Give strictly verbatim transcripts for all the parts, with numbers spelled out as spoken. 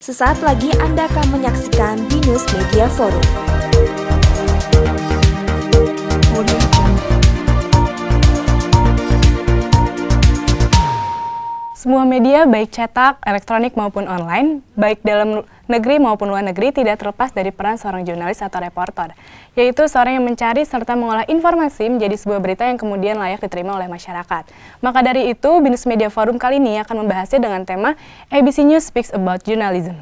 Sesaat lagi Anda akan menyaksikan BINUS Media Forum. Semua media, baik cetak, elektronik maupun online, baik dalam negeri maupun luar negeri, tidak terlepas dari peran seorang jurnalis atau reporter, yaitu seorang yang mencari serta mengolah informasi menjadi sebuah berita yang kemudian layak diterima oleh masyarakat. Maka dari itu, BINUS Media Forum kali ini akan membahasnya dengan tema A B C News Speaks About Journalism.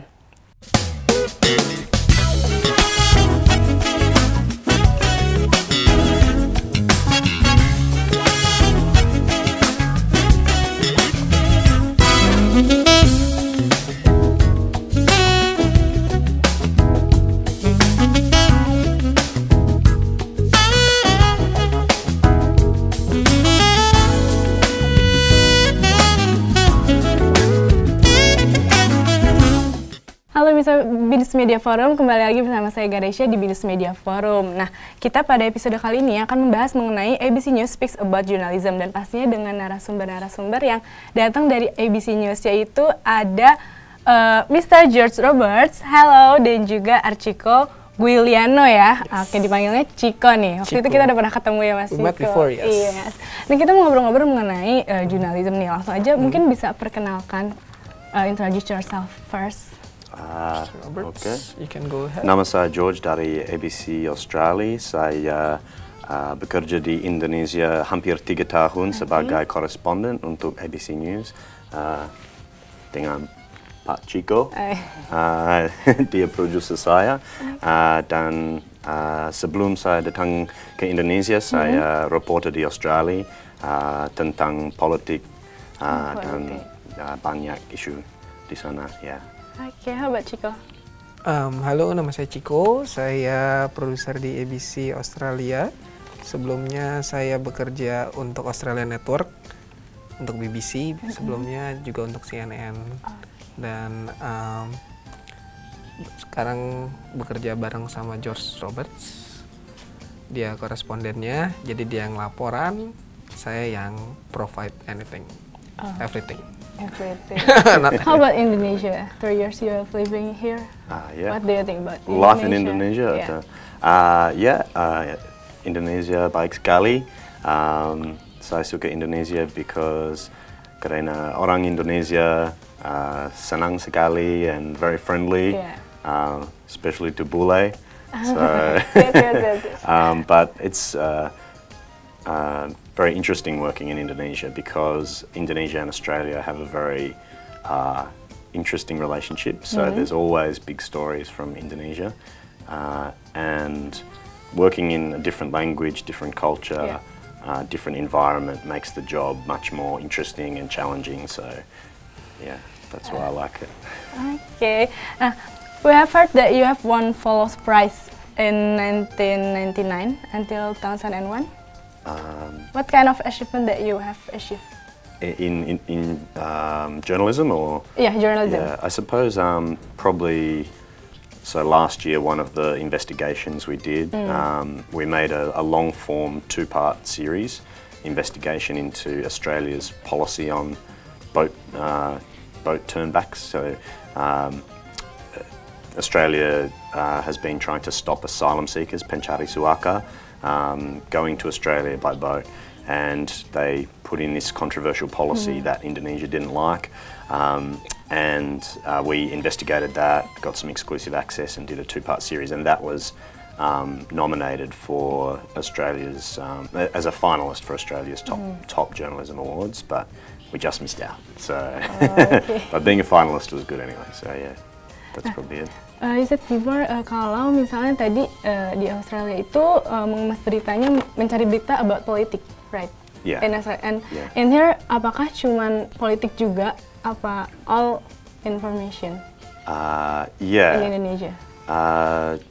Halo bisa BINUS Media Forum, kembali lagi bersama saya Garesha di BINUS Media Forum. Nah, kita pada episode kali ini akan membahas mengenai A B C News Speaks About Journalism, dan pastinya dengan narasumber-narasumber yang datang dari A B C News, yaitu ada uh, mister George Roberts, halo, dan juga Archicco Guilianno ya, yes. Oke, dipanggilnya Chico nih. Waktu Chico. Itu kita udah pernah ketemu ya Mas Chico. Met before, yes. Yes. Nah, kita mau ngobrol-ngobrol mengenai uh, journalism nih, langsung aja. Hmm. Mungkin bisa perkenalkan, uh, introduce yourself first. Uh, Oke, okay. You can go ahead. Nama saya George dari A B C Australia. Saya uh, bekerja di Indonesia hampir tiga tahun okay. sebagai koresponden untuk A B C News uh, dengan Pak Chico. Uh, dia produser saya. Uh, dan uh, sebelum saya datang ke Indonesia, mm-hmm. saya reporter di Australia uh, tentang politik uh, dan uh, banyak isu di sana. Yeah. Oke, okay, how about Chico? Um, halo, nama saya Chico. Saya produser di A B C Australia. Sebelumnya saya bekerja untuk Australia Network, untuk B B C. Mm-hmm. Sebelumnya juga untuk C N N. Oh. Dan um, sekarang bekerja bareng sama George Roberts. Dia korespondennya, jadi dia yang laporan, saya yang provide anything, oh. everything. Everything. How about Indonesia? Three years you have living here. Uh, yeah. What do you think about Indonesia? Life in Indonesia. Yeah, uh, yeah uh, Indonesia baik sekali. Um, saya suka Indonesia because karena orang Indonesia uh, senang sekali and very friendly, yeah. uh, especially to bule. So, yes, yes, yes, yes. um, but it's. Uh, Uh, very interesting working in Indonesia because Indonesia and Australia have a very uh, interesting relationship. So mm-hmm. there's always big stories from Indonesia, uh, and working in a different language, different culture, yeah. uh, different environment makes the job much more interesting and challenging. So yeah, that's why I like it. Okay, uh, we have heard that you have won Follows Prize in nineteen ninety-nine until two thousand one. Um, what kind of achievement that you have achieved? In in, in um, journalism or? Yeah, journalism. Yeah, I suppose um, probably. So last year, one of the investigations we did, mm. um, we made a, a long form two part series investigation into Australia's policy on boat uh, boat turnbacks. So um, Australia uh, has been trying to stop asylum seekers, pencari suaka. Um, going to Australia by boat, and they put in this controversial policy mm. that Indonesia didn't like, um, and uh, we investigated that, got some exclusive access and did a two-part series, and that was um, nominated for Australia's, um, as a finalist for Australia's top, mm. top journalism awards, but we just missed out. So, oh, okay. But being a finalist was good anyway, so yeah, that's probably it. Uh, you said before, uh, kalau misalnya tadi uh, di Australia itu uh, mengemas beritanya mencari berita about politik, right? Yeah. And, and yeah. in here, apakah cuman politik juga, apa all information? Uh, yeah. In Indonesia. Uh,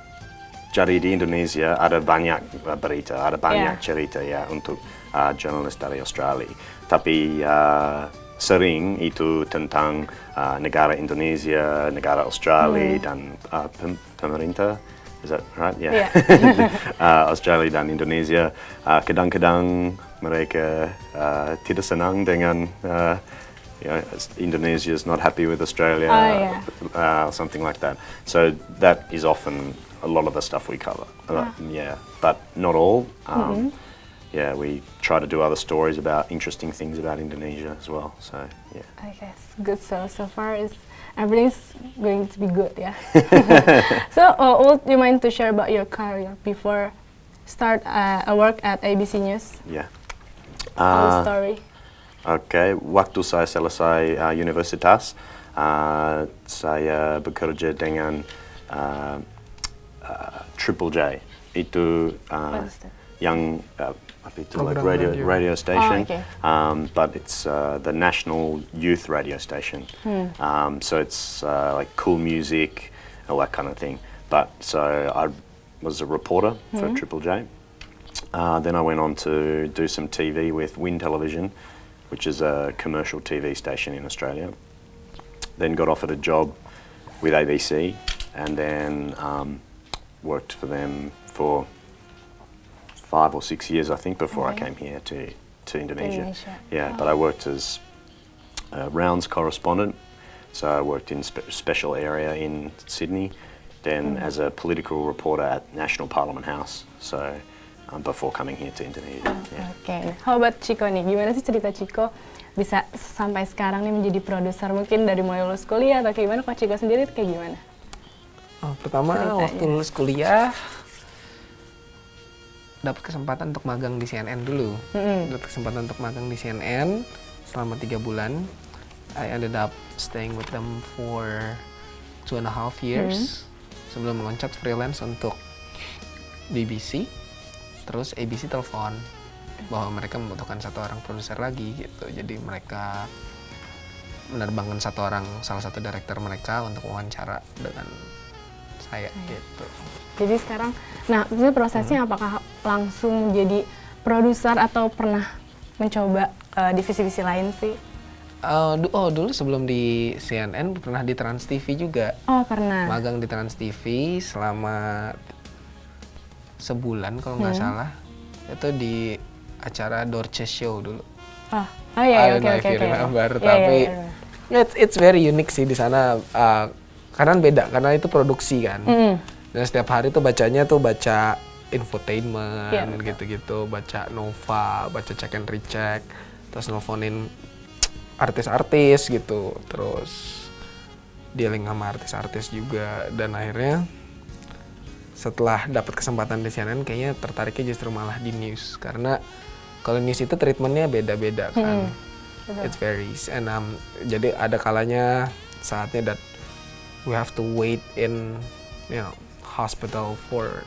jadi di Indonesia ada banyak berita, ada banyak yeah. cerita ya untuk uh, jurnalis dari Australia. Tapi uh, sering itu tentang uh, negara Indonesia, negara Australia, mm. dan uh, pem pemerintah. Is that right? Yeah. yeah. uh, Australia dan Indonesia. Kadang-kadang uh, mereka uh, tidak senang dengan uh, you know, Indonesia is not happy with Australia, oh, yeah. uh, something like that. So that is often a lot of the stuff we cover. Uh, yeah, but not all. Um, mm-hmm. Yeah, we try to do other stories about interesting things about Indonesia as well. So yeah. I guess good. So so far is everything's going to be good. Yeah. So uh, would you mind to share about your career before start uh, a work at A B C News? Yeah. Uh, story. Oke, okay. Waktu saya selesai uh, universitas, uh, saya bekerja dengan uh, uh, Triple J. Itu uh, yang uh, apa itu, like radio, radio radio station, oh, okay. um, but it's uh, the national youth radio station. Hmm. Um, so it's uh, like cool music, all that kind of thing. But so I was a reporter for hmm. Triple J. Uh, then I went on to do some T V with Win Television, which is a commercial T V station in Australia. Then got offered a job with A B C, and then um, worked for them for five or six years, I think, before okay. I came here to, to Indonesia. Indonesia. Yeah, oh. But I worked as a rounds correspondent, so I worked in spe special area in Sydney, then mm. as a political reporter at National Parliament House, so um, before coming here to Indonesia. Oh, yeah. Oke, okay. How about Chico nih? Gimana sih cerita Chico bisa sampai sekarang nih menjadi produser, mungkin dari mulai lulus kuliah atau kayak gimana? Kalau Chico sendiri kayak gimana? Oh, pertama ceritanya. Waktu lulus kuliah dapat kesempatan untuk magang di C N N dulu. Mm-hmm. Dapat kesempatan untuk magang di C N N selama tiga bulan. I ended up staying with them for two and a half years mm-hmm. sebelum meloncat freelance untuk B B C. Terus A B C telepon bahwa mereka membutuhkan satu orang produser lagi gitu. Jadi mereka menerbangkan satu orang, salah satu direktur mereka untuk wawancara dengan saya hmm. gitu. Jadi sekarang, nah itu prosesnya hmm. apakah langsung jadi produser atau pernah mencoba uh, divisi-divisi lain sih? Uh, oh dulu sebelum di C N N pernah di Trans T V juga. Oh pernah. Magang di Trans T V selama sebulan kalau nggak hmm. salah. Itu di acara Dorce Show dulu. Oh, oh iya, oke oke oke. Tapi yeah, yeah, it's it's very unique sih di sana. Uh, karena beda karena itu produksi kan. Mm. Dan setiap hari tuh bacanya tuh baca infotainment yeah, gitu-gitu, baca Nova, baca check and recheck, terus nelfonin artis-artis gitu, terus dealing sama artis-artis juga. Dan akhirnya setelah dapat kesempatan di C N N kayaknya tertariknya justru malah di news, karena kalau news itu treatmentnya beda-beda kan. Hmm. It varies and um, jadi ada kalanya saatnya that we have to wait in you know hospital for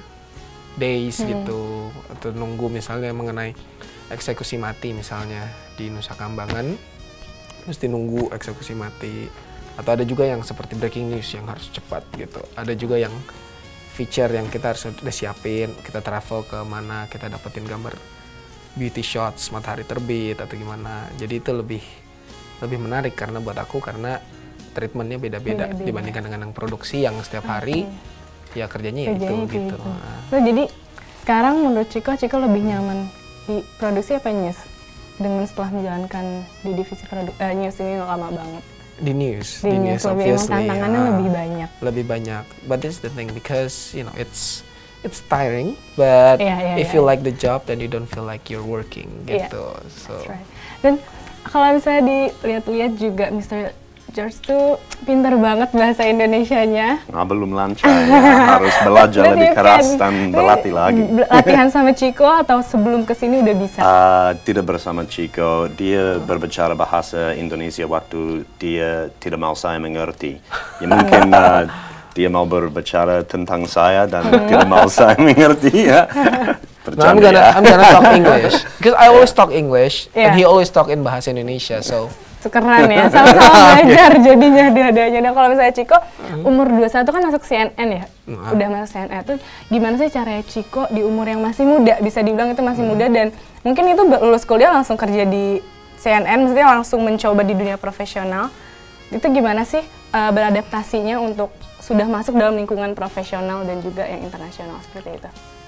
days hmm. gitu, atau nunggu misalnya mengenai eksekusi mati misalnya di Nusa Kambangan mesti nunggu eksekusi mati, atau ada juga yang seperti breaking news yang harus cepat gitu. Ada juga yang feature yang kita harus udah siapin, kita travel ke mana, kita dapetin gambar beauty shots matahari terbit atau gimana. Jadi itu lebih lebih menarik karena buat aku, karena treatmentnya beda-beda dibandingkan dengan yang produksi yang setiap hari okay. ya kerjanya ya itu gitu. gitu. Nah. So, jadi sekarang menurut Chico, Chico lebih nyaman di produksi apa news? Dengan setelah menjalankan di divisi produk uh, news ini lama banget. Di news, di, di news, news lebih obviously. Tantangannya uh, lebih banyak. Lebih banyak. But this is the thing because you know it's it's tiring. But yeah, yeah, if yeah. you like the job, then you don't feel like you're working gitu. Yeah, so. That's right. Dan kalau misalnya dilihat-lihat juga, mister George tuh pintar banget bahasa Indonesianya. Nah, belum lancar ya, harus belajar lebih keras dan berlatih lagi. Latihan sama Chico atau sebelum kesini udah bisa? Uh, tidak bersama Chico, dia oh. berbicara bahasa Indonesia waktu dia tidak mau saya mengerti. Ya mungkin uh, dia mau berbicara tentang saya dan tidak mau saya mengerti ya. No, I'm gonna ya. I'm gonna talk English because I always talk English yeah. and he always talk in bahasa Indonesia, so. Keren ya, sama-sama belajar jadinya dua-duanya. Dan kalau misalnya Chico umur dua puluh satu kan masuk C N N ya, mm. udah masuk C N N. Itu gimana sih caranya Chico di umur yang masih muda, bisa dibilang itu masih mm. muda, dan mungkin itu lulus kuliah langsung kerja di C N N, maksudnya langsung mencoba di dunia profesional. Itu gimana sih uh, beradaptasinya untuk sudah masuk dalam lingkungan profesional dan juga yang internasional seperti itu?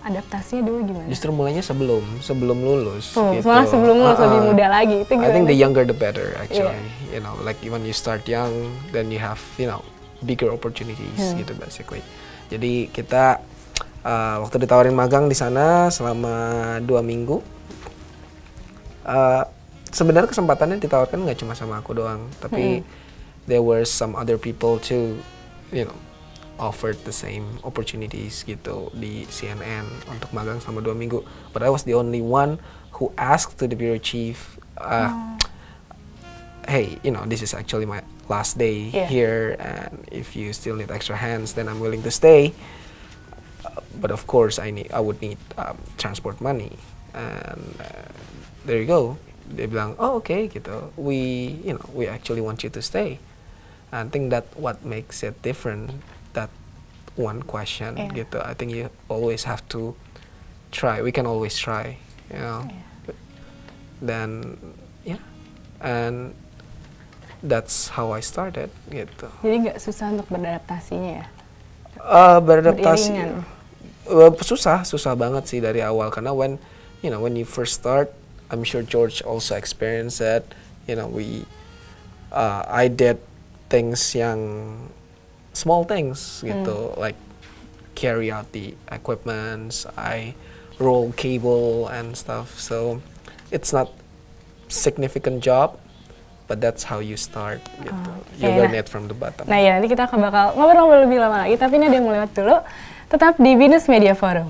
adaptasinya dulu gimana? Justru mulainya sebelum sebelum lulus. Oh, gitu. malah sebelum lulus uh, lebih muda lagi. Itu I think gimana? the younger the better actually. Yeah. You know, like when you start young, then you have you know bigger opportunities Hmm. gitu basically. Jadi kita uh, waktu ditawarin magang di sana selama dua minggu. Uh, sebenarnya kesempatannya ditawarkan nggak cuma sama aku doang, tapi Hmm. there were some other people too, you know, offered the same opportunities gitu di C N N untuk magang selama dua minggu. But I was the only one who asked to the bureau chief, uh, Oh. hey, you know, this is actually my last day Yeah. here, and if you still need extra hands, then I'm willing to stay. Uh, but of course, I need, I would need um, transport money, and uh, there you go. Dia bilang, oh oke okay, gitu. We, you know, we actually want you to stay. I think that what makes it different. That one question Yeah. gitu. I think you always have to try. We can always try, you know. Yeah. Then, yeah, and that's how I started gitu. Jadi nggak susah untuk beradaptasinya ya? Uh, beradaptasi Beriringan. uh, susah, susah banget sih dari awal karena when you know when you first start, I'm sure George also experienced that. You know, we, uh, I did things yang small things gitu, Hmm. like carry out the equipments, I roll cable and stuff. So it's not significant job, but that's how you start gitu. Oh, You okay. learn it from the bottom. Nah ya, nanti kita akan bakal ngobrol-ngobrol lebih lama lagi, tapi ini ada yang mau lewat dulu. Tetap di BINUS Media Forum.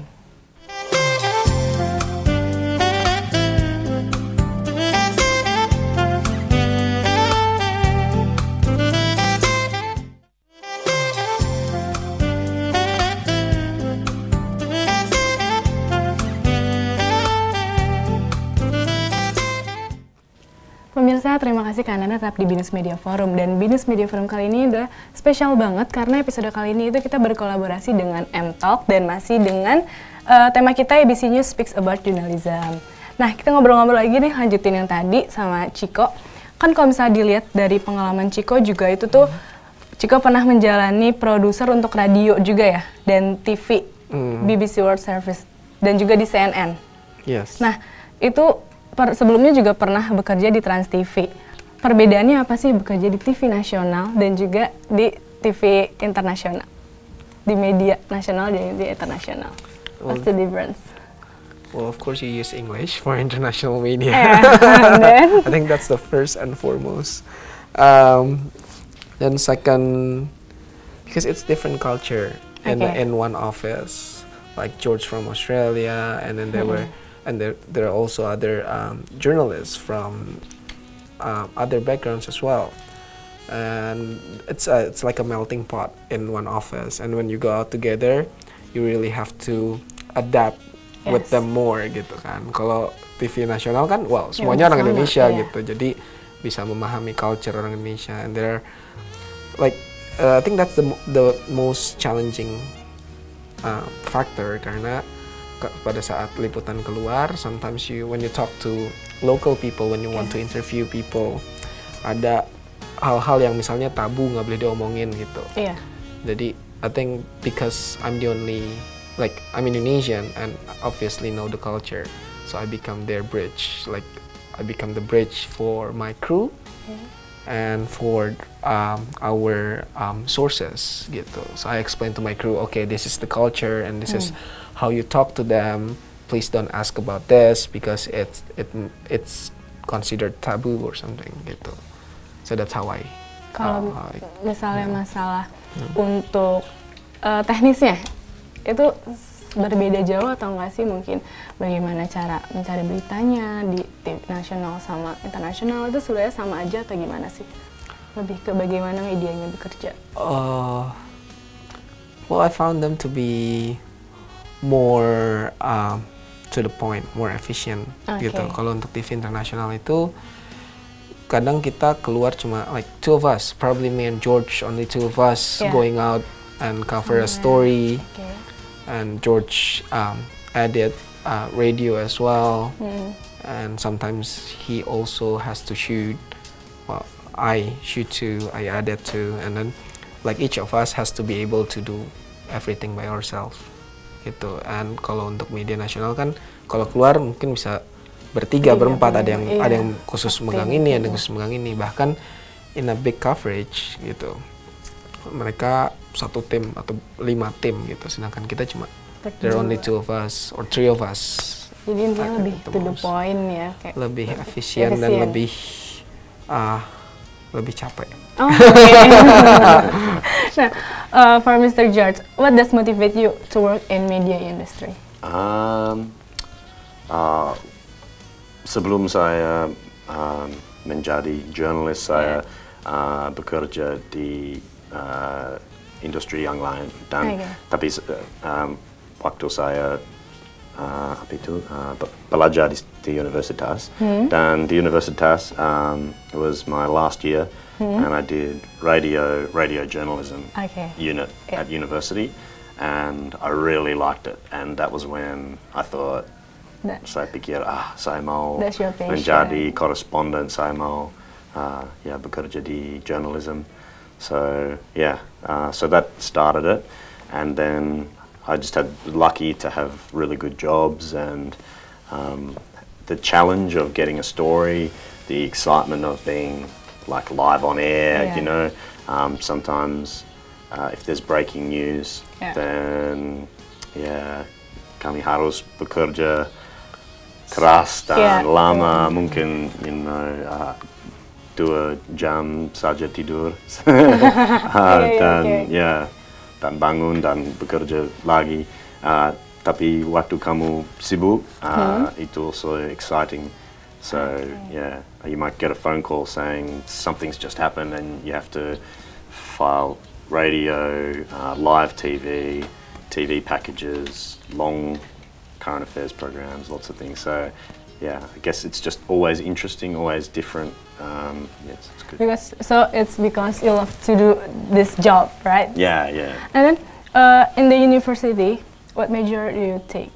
Pemirsa, terima kasih karena Anda tetap di BINUS Media Forum. Dan BINUS Media Forum kali ini adalah spesial banget karena episode kali ini itu kita berkolaborasi dengan M-Talk dan masih dengan uh, tema kita A B C News Speaks About Journalism. Nah, kita ngobrol-ngobrol lagi nih, lanjutin yang tadi sama Archicco. Kan kalau misalnya dilihat dari pengalaman Archicco juga itu tuh, Archicco pernah menjalani produser untuk radio juga ya, dan T V, Mm. B B C World Service, dan juga di C N N. Yes. Nah, itu per, sebelumnya juga pernah bekerja di Trans T V. Perbedaannya apa sih bekerja di T V nasional dan juga di T V internasional? Di media nasional dan di internasional. What's the difference? Well, of course you use English for international media. Yeah, and then? I think that's the first and foremost. Um, then second, because it's different culture in Okay. in one office. Like George from Australia, and then there were, and there there are also other um, journalists from um, other backgrounds as well. And it's a, it's like a melting pot in one office. And when you go out together, you really have to adapt with Yes. them more gitu kan. Kalau T V nasional kan, well Ya, semuanya orang sama, Indonesia iya. gitu. Jadi bisa memahami culture orang Indonesia. And there, are, like, uh, I think that's the mo- the most challenging uh, factor karena ke- pada saat liputan keluar, sometimes you when you talk to local people, when you want to interview people, ada hal-hal yang misalnya tabu nggak boleh diomongin gitu. Iya. Jadi I think because I'm the only, like I'm Indonesian and obviously know the culture, so I become their bridge. Like I become the bridge for my crew and for um, our um, sources gitu. So I explain to my crew, okay, this is the culture and this is how you talk to them. Please don't ask about this because it's it it's considered taboo or something gitu. So that's how I. Kalau how I- misalnya masalah untuk uh, teknisnya, itu s- berbeda jauh atau enggak sih mungkin bagaimana cara mencari beritanya di T V nasional sama internasional itu sebenarnya sama aja atau gimana sih? Lebih ke bagaimana medianya bekerja. Uh, well, I found them to be more um, to the point, more efficient Okay. gitu. Kalau untuk T V internasional itu kadang kita keluar cuma like two of us, probably me and George, only two of us Yeah. going out and cover a Somewhere. story, Oke. and George um, edit uh, radio as well, Hmm. and sometimes he also has to shoot. Well, I shoot too, I edit too, and then like each of us has to be able to do everything by ourselves. gitu. And kalau untuk media nasional kan kalau keluar mungkin bisa bertiga, Tiga, berempat, ada yang iya. ada yang khusus megang ini, ada yang khusus megang ini. Bahkan in a big coverage gitu, mereka satu tim atau lima tim gitu, sedangkan kita cuma there are only two of us or three of us. Jadi intinya lebih to the point ya, kayak lebih efisien dan lebih uh, lebih capek. Oh, okay. Nah, uh, for Mister George, what does motivate you to work in media industry? Um, uh, sebelum saya um, menjadi jurnalis, saya uh, bekerja di uh, industri yang lain, dan okay. tapi um, waktu saya uh, apa itu uh, belajar di, di universitas, hmm. dan di universitas um, it was my last year, hmm. and I did radio radio journalism okay. unit yeah. at university, and I really liked it, and that was when I thought that, saya pikir ah saya mau menjadi koresponden, saya mau uh, ya bekerja di journalism. So yeah, uh, so that started it, and then I just had lucky to have really good jobs, and um, the challenge of getting a story, the excitement of being like live on air, yeah. you know, um, sometimes uh, if there's breaking news, yeah. then yeah, kami harus bekerja keras dan yeah. lama, mungkin you know. Uh, dua jam saja tidur uh, okay, dan okay. ya dan bangun dan bekerja lagi, uh, tapi waktu kamu sibuk uh, hmm. itu also exciting, so okay. yeah, you might get a phone call saying something's just happened and you have to file radio, uh, live T V, T V packages, long current affairs programs, lots of things. So yeah, I guess it's just always interesting, always different. Um, yes, it's good. Because so it's because you love to do this job, right? Yeah, yeah. And then uh, in the university, what major do you take?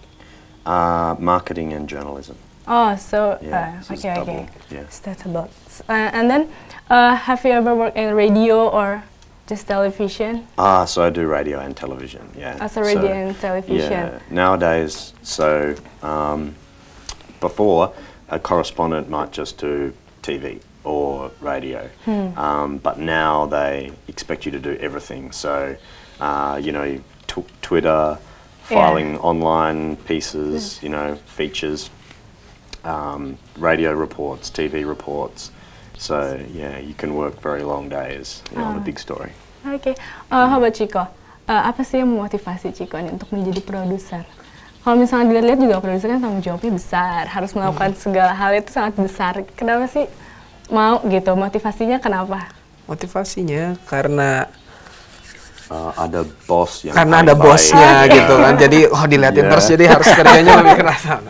Uh, marketing and journalism. Oh, so yeah, uh, so okay, double, okay. Yeah. That's about. Uh, and then, uh, have you ever worked in radio or just television? Ah, so I do radio and television. Yeah. As a radio so, and television. Yeah. Nowadays, so um, before a correspondent might just do T V or radio, hmm. um, but now they expect you to do everything. So, uh, you know, t Twitter, filing yeah. online pieces, you know, features, um, radio reports, T V reports. So, yeah, you can work very long days you know, oh. on a big story. Oke, okay. uh, how about Chico? Uh, apa sih yang memotivasi Chico nih untuk menjadi produser? Kalau misalnya dilihat-lihat juga produser kan tanggung jawabnya besar, harus melakukan hmm. segala hal itu sangat besar. Kenapa sih mau gitu? Motivasinya kenapa? Motivasinya karena uh, ada bos yang karena ada bosnya baik. Gitu kan. Jadi oh dilihatin yeah. terus, jadi harus kerjanya lebih keras. uh,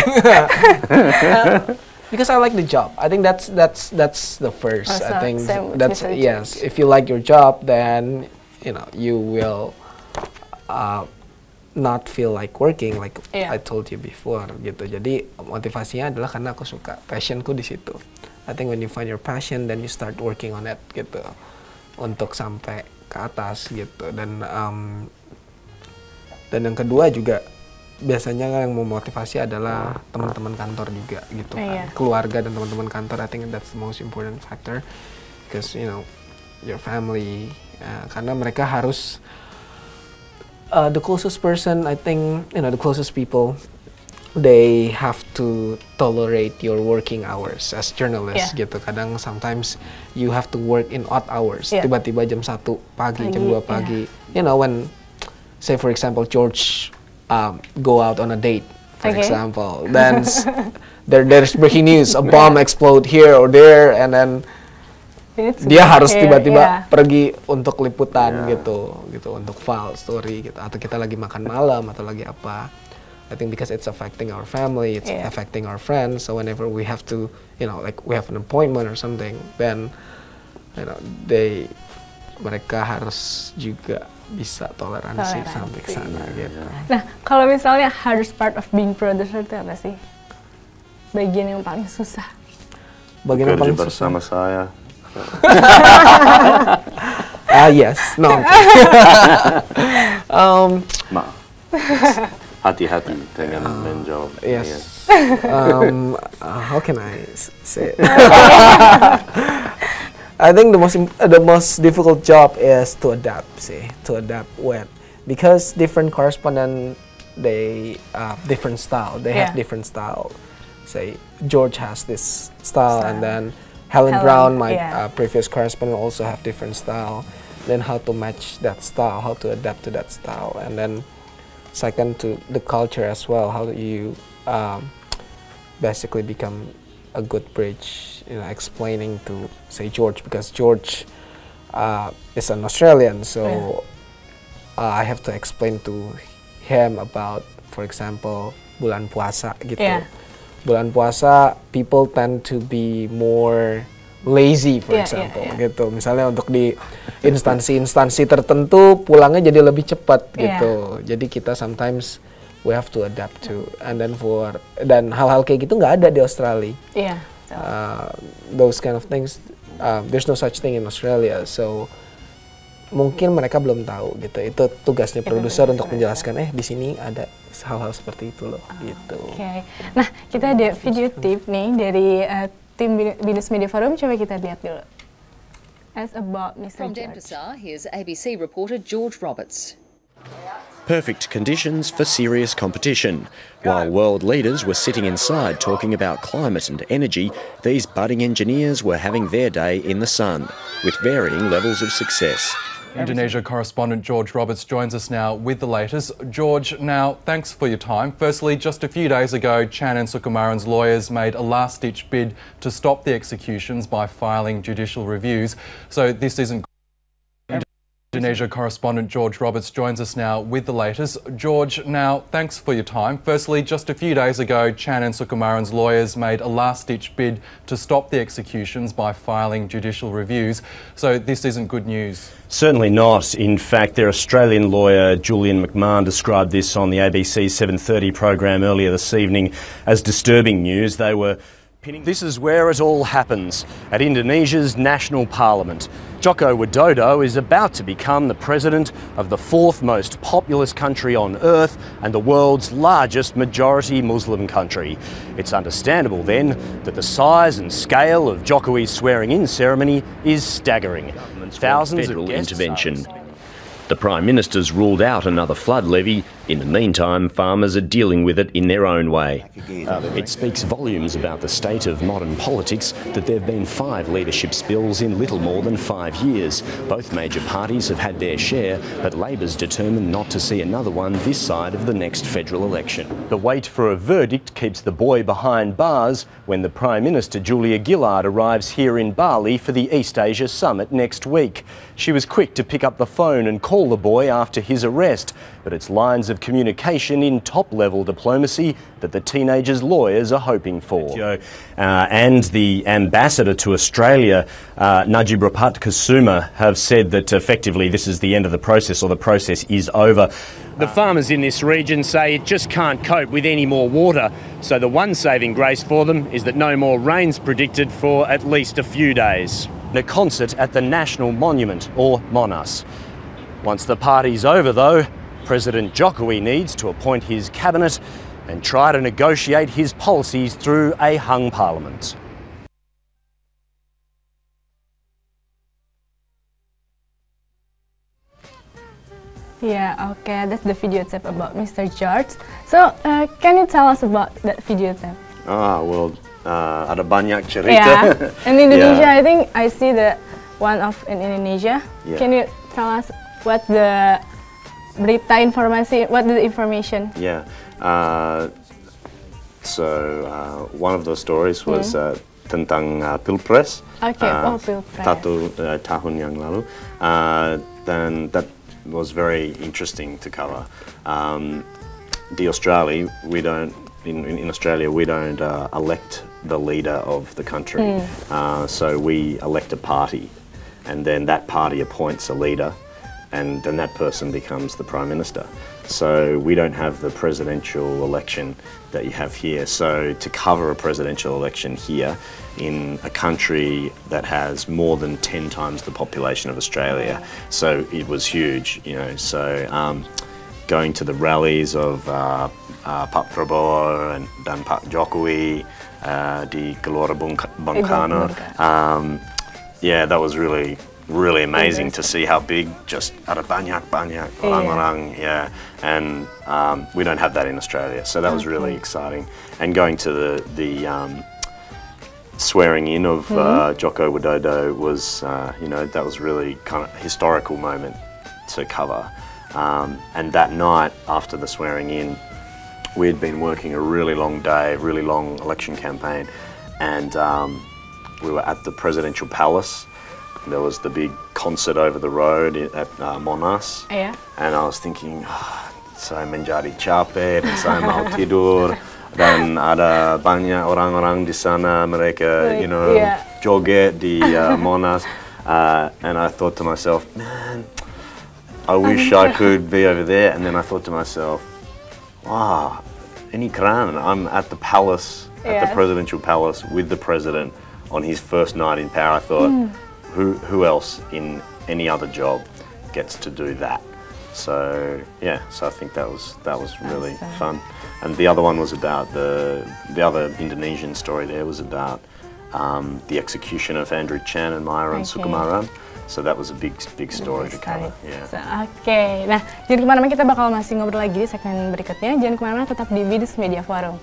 because I like the job. I think that's that's that's the first. Oh, so I think that's Mister yes. If you like your job, then you know you will uh, not feel like working, like yeah. I told you before gitu. Jadi motivasinya adalah karena aku suka, passionku di situ. I think when you find your passion, then you start working on it gitu, untuk sampai ke atas gitu. Dan um, dan yang kedua juga biasanya yang memotivasi adalah teman-teman kantor juga gitu kan, yeah. keluarga dan teman-teman kantor. I think that's the most important factor, because you know your family, uh, karena mereka harus uh, the closest person, I think you know the closest people, they have to tolerate your working hours as journalists yeah. gitu. Kadang sometimes you have to work in odd hours. Yeah. Tiba-tiba jam satu pagi, pagi, jam dua pagi. Yeah. You know when, say for example George um, go out on a date, for okay. example, then there there's breaking news, a bomb yeah. explode here or there, and then dia harus tiba-tiba yeah. pergi untuk liputan yeah. gitu, gitu untuk file story gitu. Atau kita lagi makan malam atau lagi apa. I think because it's affecting our family, it's yeah. affecting our friends. So whenever we have to, you know, like we have an appointment or something, then you know they mereka harus juga bisa toleransi, toleransi. sampai ke sana gitu. Nah, kalau misalnya hardest part of being producer itu apa sih? Bagian yang paling susah. Bagian yang paling bersama susah. saya. Ah yes, no. um, Maaf. Hati-hati dengan menjawab. Yes. um, uh, how can I s- say it? I think the most im- uh, the most difficult job is to adapt. See, to adapt when because different correspondent they uh, different style. They Yeah. have different style. Say George has this style, and Style. then Helen, Helen, Brown, my yeah. uh, previous correspondent, also have different style. Then how to match that style, how to adapt to that style, and then second to the culture as well. How do you um, basically become a good bridge, you know, explaining to say George, because George uh, is an Australian, so Yeah. uh, I have to explain to him about, for example, bulan puasa gitu. Yeah. Bulan puasa, people tend to be more lazy, for Yeah, yeah, example, yeah. gitu. Misalnya untuk di instansi-instansi tertentu pulangnya jadi lebih cepat Yeah. gitu. Jadi kita sometimes we have to adapt to, and then for dan hal-hal kayak gitu nggak ada di Australia. Iya. So, Uh, those kind of things, uh, there's no such thing in Australia. So mungkin mereka belum tahu gitu. Itu tugasnya Itu produser tugas untuk produser. menjelaskan, eh di sini ada hal-hal seperti itu loh, gitu. Oke. Nah, kita ada video tip nih dari uh, tim Bin- BINUS Media Forum. Coba kita lihat dulu. As about mister From George. Denpasar, here's A B C reporter George Roberts. Perfect conditions for serious competition. While world leaders were sitting inside talking about climate and energy, these budding engineers were having their day in the sun, with varying levels of success. Indonesia correspondent George Roberts joins us now with the latest. George, now, thanks for your time. Firstly, just a few days ago, Chan and Sukumaran's lawyers made a last-ditch bid to stop the executions by filing judicial reviews. So this isn't... Indonesia correspondent George Roberts joins us now with the latest. George, now, thanks for your time. Firstly, just a few days ago, Chan and Sukumaran's lawyers made a last-ditch bid to stop the executions by filing judicial reviews. So this isn't good news. Certainly not. In fact, their Australian lawyer Julian McMahon described this on the A B C seven thirty program earlier this evening as disturbing news. They were pinning... This is where it all happens, at Indonesia's national parliament. Joko Widodo is about to become the president of the fourth most populous country on earth and the world's largest majority Muslim country. It's understandable then that the size and scale of Jokowi's swearing-in ceremony is staggering. Thousands Federal of guests intervention. are- The Prime Minister's ruled out another flood levy. In the meantime, farmers are dealing with it in their own way. It speaks volumes about the state of modern politics that there have been five leadership spills in little more than five years. Both major parties have had their share, but Labor's determined not to see another one this side of the next federal election. The wait for a verdict keeps the boy behind bars when the Prime Minister Julia Gillard arrives here in Bali for the East Asia Summit next week. She was quick to pick up the phone and call the boy after his arrest, but it's lines of communication in top-level diplomacy that the teenager's lawyers are hoping for. Uh, and the ambassador to Australia, uh, Najib Rapat Kusuma, have said that effectively this is the end of the process, or the process is over. The farmers in this region say it just can't cope with any more water, so the one saving grace for them is that no more rain's predicted for at least a few days. A concert at the National Monument, or Monas. Once the party's over, though, President Jokowi needs to appoint his cabinet and try to negotiate his policies through a hung parliament. Yeah, okay, that's the video tip about mister George. So, uh, can you tell us about that video tip? Ah, well, uh, ada banyak cerita. Yeah, in Indonesia, Yeah. I think I see the one of in Indonesia. Yeah. Can you tell us what the berita informasi, what the information? Yeah. Uh, so uh, one of those stories was uh, tentang uh, Pilpres. Okay, uh, oh, Pilpres. Satu uh, tahun yang lalu. Uh, then that was very interesting to cover. Um, the Australia, we don't, in, in Australia, we don't uh, elect the leader of the country. Mm. Uh, so we elect a party, and then that party appoints a leader, and then that person becomes the Prime Minister. So we don't have the presidential election that you have here. So to cover a presidential election here in a country that has more than ten times the population of Australia, so it was huge, you know. So um, going to the rallies of uh, uh, Pak Prabowo and dan Pak Jokowi uh, di Gelora Bung Bung Karno. Um, yeah, that was really really amazing to see how big. Just ada banyak banyak orang-orang. Yeah, and um, we don't have that in Australia, so that was really exciting. And going to the the um, swearing in of uh, Joko Widodo was, uh, you know, that was really kind of historical moment to cover. Um, and that night after the swearing in, we had been working a really long day, really long election campaign, and um, we were at the presidential palace. There was the big concert over the road at uh, Monas, yeah. And I was thinking, oh, saya menjadi capek dan saya mau tidur. Dan ada banyak orang-orang di sana, mereka, you know, yeah. joget di uh, Monas, uh, and I thought to myself, man, I wish I could be over there. And then I thought to myself, wow, ini keren. I'm at the palace, at yes. the presidential palace with the president on his first night in power. I thought, mm. who who else in any other job gets to do that? So yeah, so I think that was that was really awesome. fun. And the other one was about the the other Indonesian story. There was about um, the execution of Andrew Chan and Myron okay. Sukumaran. So that was a big big story to cover. Yeah. So, Oke, okay. Nah jangan kemana-mana, kita bakal masih ngobrol lagi di segmen berikutnya. Jangan kemana-mana, tetap di BINUS Media Forum.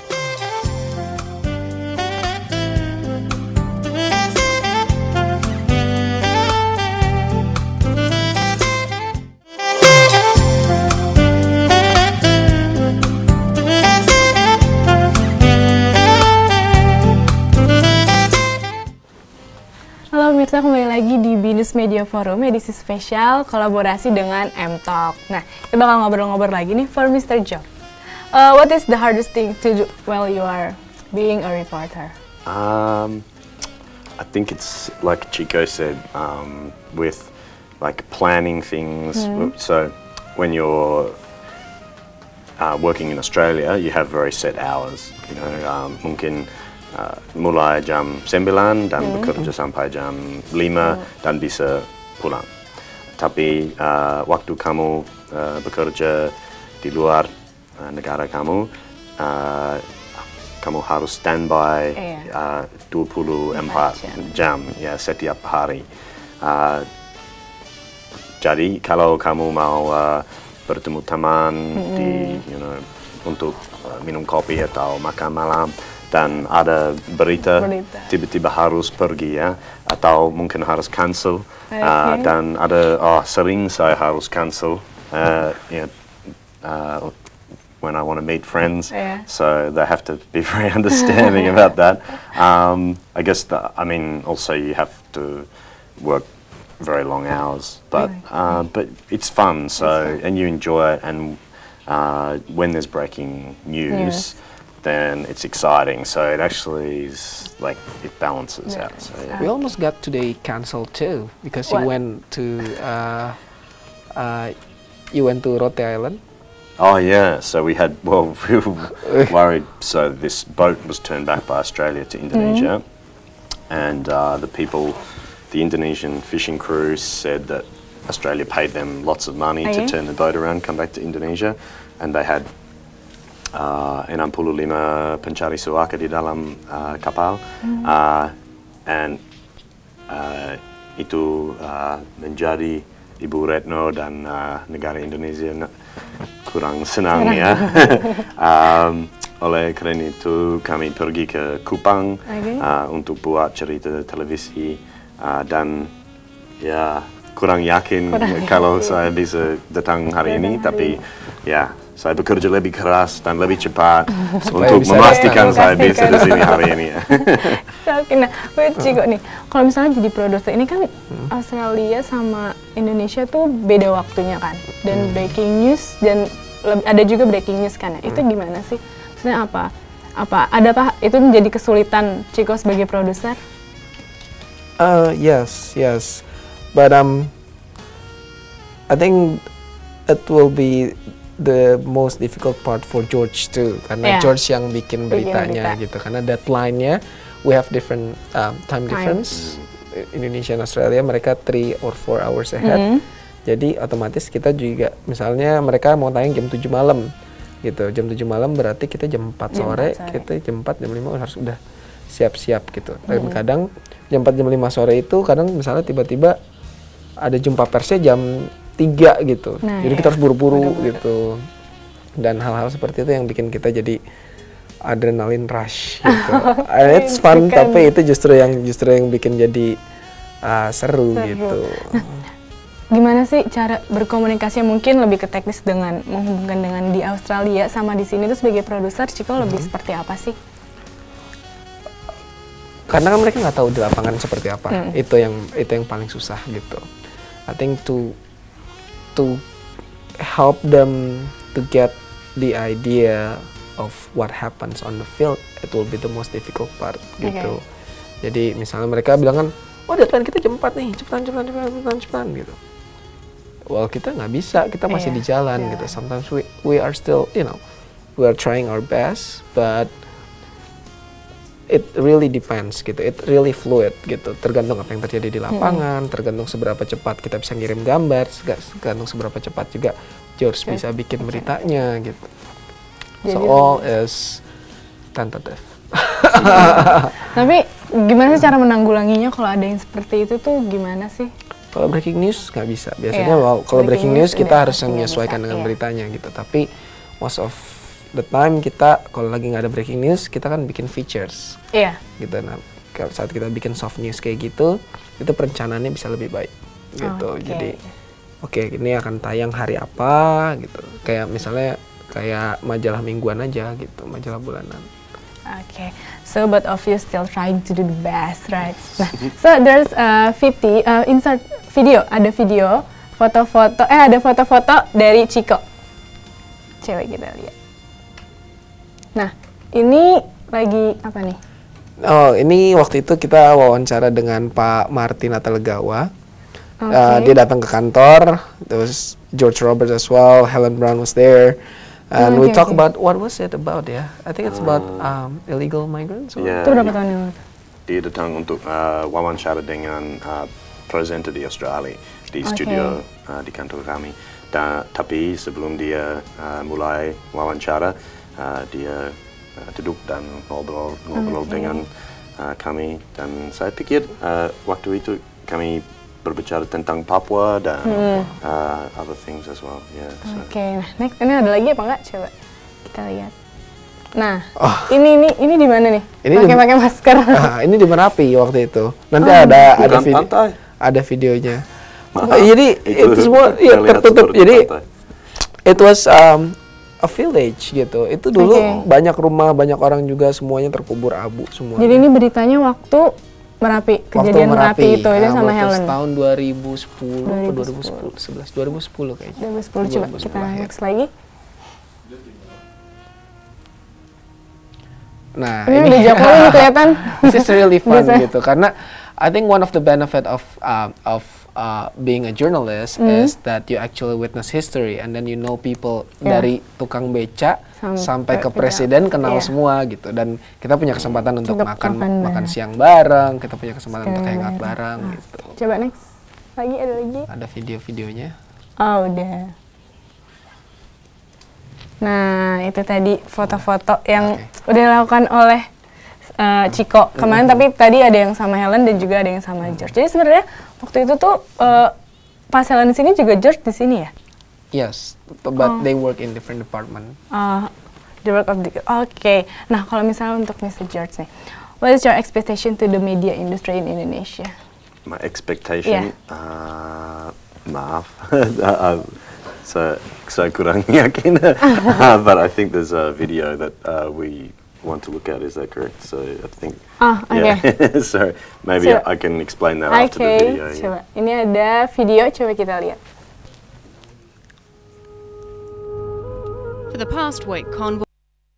Pemirsa, kembali lagi di BINUS Media Forum edisi spesial kolaborasi dengan M-Talk. Nah, kita bakal ngobrol-ngobrol lagi nih for Mister Joe. Uh, what is the hardest thing to do while you are being a reporter? Um, I think it's like Chico said, um, with like planning things. Mm. So when you're uh, working in Australia, you have very set hours. You know, um, mungkin Uh, mulai jam sembilan dan hmm. bekerja sampai jam lima hmm. dan bisa pulang. Tapi uh, waktu kamu uh, bekerja di luar uh, negara kamu, uh, kamu harus standby uh, dua puluh empat jam ya setiap hari. Uh, jadi kalau kamu mau uh, bertemu teman hmm. di, you know, untuk uh, minum kopi atau makan malam, dan ada berita, tiba-tiba harus pergi ya, atau mungkin harus cancel, okay. uh, dan ada oh, sering saya harus cancel, uh, you know, uh, when I want to meet friends, yeah. so they have to be very understanding about that. Um, I guess that, I mean also you have to work very long hours, but uh, but it's fun, so and you enjoy it, and uh, when there's breaking news. Yes. Then it's exciting, so it actually is like it balances yeah. out. So, yeah. We almost got today cancelled too because what? you went to uh, uh, you went to Rote Island. Oh yeah, so we had well we were worried. So this boat was turned back by Australia to Indonesia, mm-hmm. and uh, the people, the Indonesian fishing crews said that Australia paid them lots of money okay. to turn the boat around, come back to Indonesia, and they had. Uh, enam puluh lima pencari suaka di dalam uh, kapal, mm. uh, and uh, itu uh, menjadi Ibu Retno dan uh, negara Indonesia kurang senang ya. um, oleh karena itu kami pergi ke Kupang okay. uh, untuk buat cerita televisi uh, dan ya kurang yakin kurang kalau yakin. saya bisa datang hari ini, tapi ya. Saya bekerja lebih keras dan lebih cepat untuk memastikan saya bisa di sini hari ini. Oke, nah, buat Chico nih, kalau misalnya jadi produser ini kan hmm. Australia sama Indonesia tuh beda waktunya kan, dan hmm. breaking news dan ada juga breaking news kan, hmm. itu gimana sih? Maksudnya apa? Apa ada apa? Itu menjadi kesulitan Chico sebagai produser? Uh, yes, yes, but um, I think it will be the most difficult part for George too, karena yeah. George yang bikin beritanya bikin berita. gitu, karena deadline-nya we have different um, time difference. Time. Indonesia and Australia mereka three or four hours ahead, mm-hmm. Jadi otomatis kita juga, misalnya mereka mau tayang jam tujuh malam gitu, jam tujuh malam berarti kita jam empat sore, sore. kita jam empat, jam lima harus udah siap-siap gitu. Dan hmm. kadang jam empat, jam lima sore itu kadang misalnya tiba-tiba ada jumpa persnya jam tiga gitu. Nah, jadi ya. kita harus buru-buru gitu. Dan hal-hal seperti itu yang bikin kita jadi adrenalin rush gitu. And it's fun, tapi itu justru yang justru yang bikin jadi uh, seru, seru gitu. Nah, gimana sih cara berkomunikasi yang mungkin lebih ke teknis dengan menghubungkan dengan di Australia sama di sini tuh sebagai produser, Ciko hmm. lebih seperti apa sih? Karena kan mereka nggak tahu di lapangan seperti apa, hmm. itu yang itu yang paling susah gitu. I think to to help them to get the idea of what happens on the field, it will be the most difficult part gitu. Okay. Jadi misalnya mereka bilang kan, oh deadline kita jam empat nih, cepetan, cepetan, cepetan, cepetan, cepetan gitu. Well, kita nggak bisa, kita masih yeah, di jalan yeah. gitu. Sometimes we we are still, you know, we are trying our best, but it really depends gitu. It really fluid gitu. Tergantung apa yang terjadi di lapangan, hmm. tergantung seberapa cepat kita bisa ngirim gambar, tergantung seberapa cepat juga George okay. bisa bikin beritanya gitu. Jadi, so all is tentative. Tapi gimana sih cara menanggulanginya kalau ada yang seperti itu tuh gimana sih? Kalau breaking news nggak bisa. Biasanya yeah. kalau breaking, breaking news kita harus menyesuaikan dengan yeah. beritanya gitu. Tapi most of the time kita kalau lagi nggak ada breaking news, kita kan bikin features. Iya. Yeah. Gitu. Nah, kalau saat kita bikin soft news kayak gitu, itu perencanaannya bisa lebih baik. Gitu. Oh, okay. Jadi, oke okay, ini akan tayang hari apa gitu. Kayak misalnya kayak majalah mingguan aja gitu, majalah bulanan. Okay, so both of you still trying to do the best, right? Nah, so there's uh, fifty uh, insert video, ada video, foto-foto, eh ada foto-foto dari Ciko. Cewek kita lihat. Nah, ini lagi apa nih? Oh, ini waktu itu kita wawancara dengan Pak Martin Atalegawa. Okay. Uh, dia datang ke kantor, terus George Roberts as well, Helen Brown was there. And oh, okay, we talk okay. about what was it about ya? I think it's about um, illegal migrants. Yeah, itu berapa tahun yang lalu? Dia datang untuk uh, wawancara dengan uh, presenter di Australia di okay. studio uh, di kantor kami. Da, tapi sebelum dia uh, mulai wawancara, uh, dia uh, duduk dan ngobrol ngobrol okay. dengan uh, kami. Dan saya pikir uh, waktu itu kami berbicara tentang Papua dan hmm. uh, other things as well. Yeah, so. Oke, okay. Nah next ini ada lagi apa enggak? Coba kita lihat. Nah, oh. ini ini ini di mana nih? Pakai pakai masker. Ah, ini di Merapi waktu itu. Nanti oh. ada Bukan ada video, pantai. ada videonya. Maaf, jadi itu, itu semua ya, tertutup. Jadi pantai. It was um, a village gitu. Itu dulu okay. banyak rumah, banyak orang juga, semuanya terkubur abu semua. Jadi ini beritanya waktu Merapi, kejadian Merapi, Merapi itu, itu nah, sama Helen. Tahun dua ribu sepuluh, dua ribu sepuluh, sebelas, dua ribu sepuluh kayaknya. dua ribu sepuluh, coba kita next lagi. Nah, ini, ini udah Jokowi kelihatan. This is really fun gitu, karena I think one of the benefit of uh, of uh, being a journalist mm. is that you actually witness history and then you know people yeah. dari tukang beca sampai, sampai ke presiden kenal yeah. semua gitu, dan kita punya kesempatan untuk Cukup makan makan, makan siang bareng, kita punya kesempatan Sekarang untuk hangout bareng nah. gitu. Coba next, lagi ada lagi. Ada video-videonya. Oh udah. Nah itu tadi foto-foto yang okay. udah dilakukan oleh uh, Ciko kemarin, mm-hmm. tapi tadi ada yang sama Helen dan juga ada yang sama George. Jadi sebenarnya waktu itu tuh uh, pas Helen di sini juga George di sini ya? Yes, but oh. they work in different department. Uh, the work of the Oke. Okay. Nah, kalau misalnya untuk mister George nih, what is your expectation to the media industry in Indonesia? My expectation, yeah. uh, maaf, uh, so saya kurang yakin, uh, but I think there's a video that uh, we want to look at. Is that correct? So I think. Oh, okay. Yeah. So maybe so, I can explain that okay. after the video. Coba. Yeah. Ini ada video, coba kita lihat. For the past week, convoy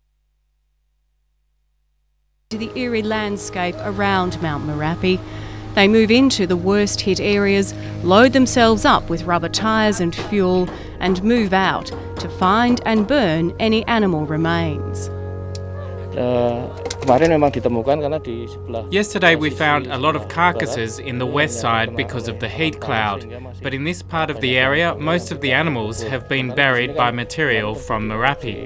to the eerie landscape around Mount Merapi. They move into the worst hit areas, load themselves up with rubber tyres and fuel, and move out to find and burn any animal remains. Uh, Yesterday we found a lot of carcasses in the west side because of the heat cloud, but in this part of the area most of the animals have been buried by material from Merapi.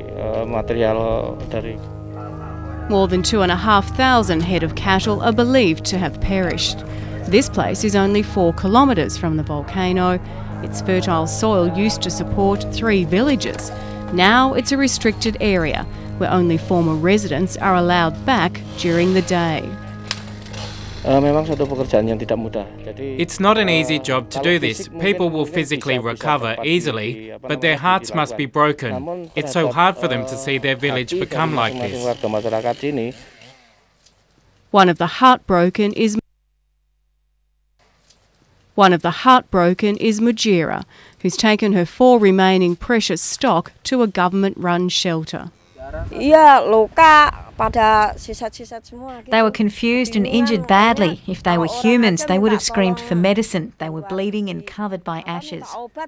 More than two and a half thousand head of cattle are believed to have perished. This place is only four kilometres from the volcano. Its fertile soil used to support three villages. Now it's a restricted area where only former residents are allowed back during the day. It's not an easy job to do this. People will physically recover easily, but their hearts must be broken. It's so hard for them to see their village become like this. One of the heartbroken is One of the heartbroken is Mujira, who's taken her four remaining precious stock to a government-run shelter. They were confused and injured badly. If they were humans, they would have screamed for medicine. They were bleeding and covered by ashes.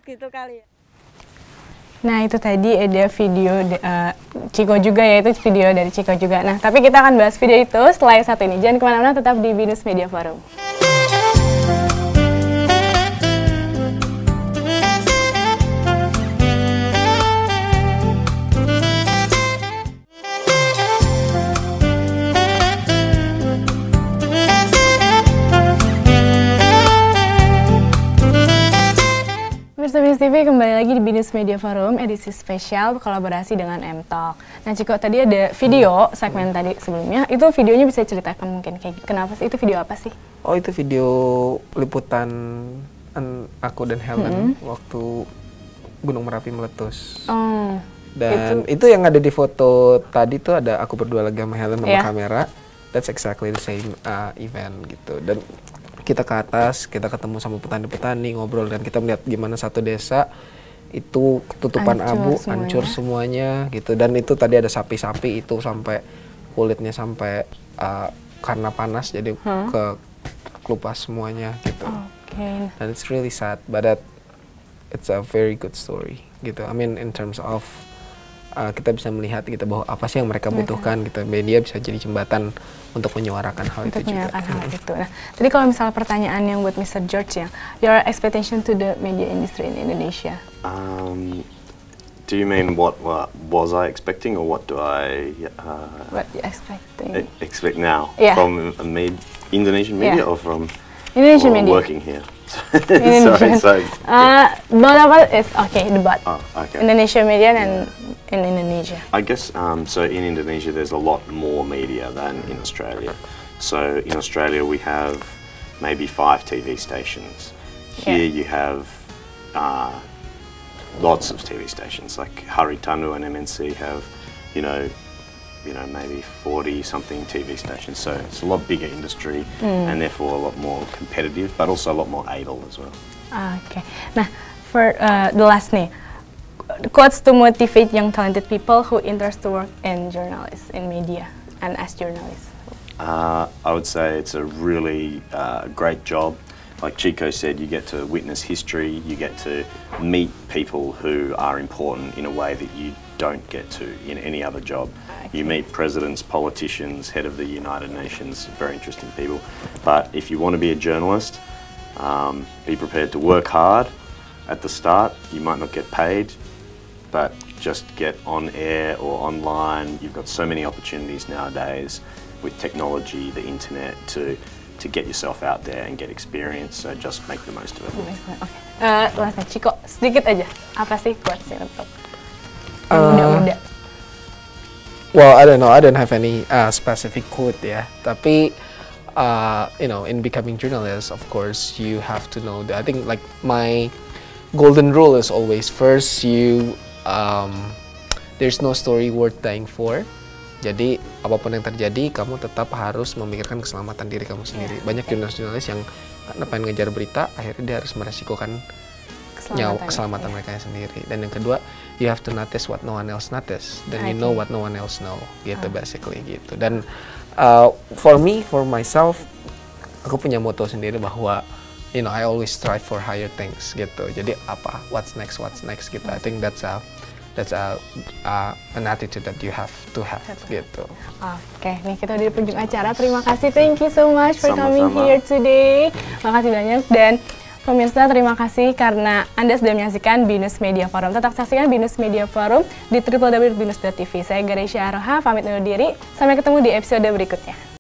Nah, itu tadi ada video uh, Chico juga, ya, itu video dari Chico juga. Nah, tapi kita akan bahas video itu setelah yang satu ini. Jangan kemana-mana, tetap di BINUS Media Forum. BINUS T V kembali lagi di BINUS Media Forum edisi spesial kolaborasi dengan M-Talk. Nah, Chico, tadi ada video segmen tadi sebelumnya. Itu videonya bisa ceritakan mungkin kayak kenapa sih? Itu video apa sih? Oh, itu video liputan aku dan Helen mm-hmm. waktu Gunung Merapi meletus. Oh. Dan itu. itu yang ada di foto tadi tuh ada aku berdua lagi sama Helen sama yeah. kamera. That's exactly the same uh, event gitu. Dan kita ke atas, kita ketemu sama petani-petani, ngobrol, dan kita melihat gimana satu desa itu ketutupan ancur abu, semuanya. hancur semuanya gitu. Dan itu tadi ada sapi-sapi itu sampai kulitnya sampai uh, karena panas jadi huh? ke kelupas semuanya gitu. Okay. And it's really sad, but that it's a very good story gitu. I mean in terms of uh, kita bisa melihat gitu bahwa apa sih yang mereka butuhkan gitu. Media bisa jadi jembatan untuk menyuarakan hal untuk itu juga. hal itu. Nah, tadi kalau misalnya pertanyaan yang buat mister George ya, your expectation to the media industry in Indonesia? Um, do you mean what, what was I expecting, or what do I? Uh, what you expecting? E expect now yeah. from a med Indonesian media yeah. or from Indonesian or media working here? Indonesian. Sorry, so, uh, both of us is okay. The both. Oh, okay. Indonesian media and in Indonesia. I guess um, so. In Indonesia, there's a lot more media than in Australia. So in Australia, we have maybe five T V stations. Here, yeah. you have uh, lots of T V stations. Like Haritanu and M N C have, you know, you know, maybe forty something T V stations. So it's a lot bigger industry mm. and therefore a lot more competitive, but also a lot more able as well. Okay. Nah, for uh, the last nih, quotes to motivate young talented people who interest to work in journalists, in media, and as journalists. Uh, I would say it's a really uh, great job. Like Chico said, you get to witness history, you get to meet people who are important in a way that you don't get to in any other job. Okay. You meet presidents, politicians, head of the United Nations, very interesting people. But if you want to be a journalist, um, be prepared to work hard at the start. You might not get paid, but just get on air or online. You've got so many opportunities nowadays with technology, the internet, to to get yourself out there and get experience. So just make the most of it. Oke. Uh, lastnya Chico, sedikit aja. Apa sih quotesnya untuk uh, muda-muda? Well, I don't know. I don't have any uh, specific quote ya. Tapi, uh, you know, in becoming journalist, of course, you have to know that. I think like my golden rule is always first you. Um, there's no story worth dying for. Jadi apapun yang terjadi, kamu tetap harus memikirkan keselamatan diri kamu sendiri. Yeah. Banyak jurnalis-jurnalis yang karena pengen ngejar berita, akhirnya dia harus meresikokan keselamatan, nyawa, keselamatan yeah. mereka sendiri. Dan yang kedua, you have to notice what no one else notice. Dan okay. you know what no one else know, gitu oh. basically gitu. Dan uh, for me, for myself, aku punya motto sendiri bahwa you know I always strive for higher things gitu. Jadi apa, what's next, what's next gitu. I think that's a that's a, uh, an attitude that you have to have gitu. Oke, nih kita di penghujung acara. Terima kasih, thank you so much for Sama-sama. coming here today. Makasih banyak, dan pemirsa terima kasih karena Anda sudah menyaksikan BINUS Media Forum. Tetap saksikan BINUS Media Forum di w w w titik binus dot t v. Saya Garesha Aroha, pamit undur diri. Sampai ketemu di episode berikutnya.